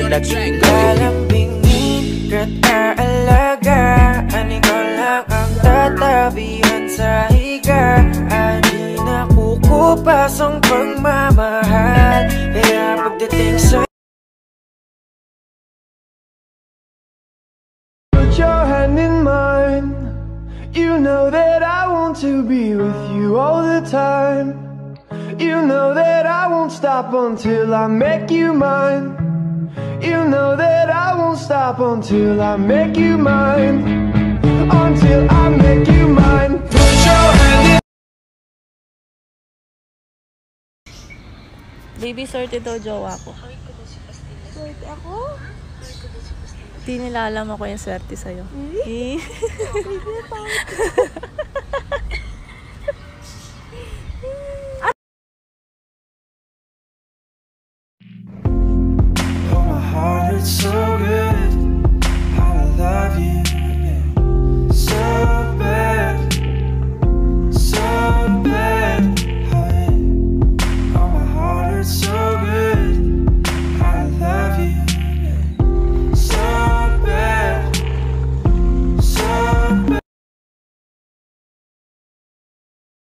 Lalambingin ka't aalagaan, ikaw lang ang tatabihan sa higaan. Di nakukupas ang pagmamahal, kaya pagdating sa put your hand in mine. You know that I want to be with you all the time. You know that I won't stop until I make you mine. You know that I won't stop until I make you mine. Until I make you mine. Put your hand in. Baby, sorted daw jowa ko. Swerte ako? Di nila alam ako yung swerte sa'yo. Baby, pangit. Oh, my heart hurts so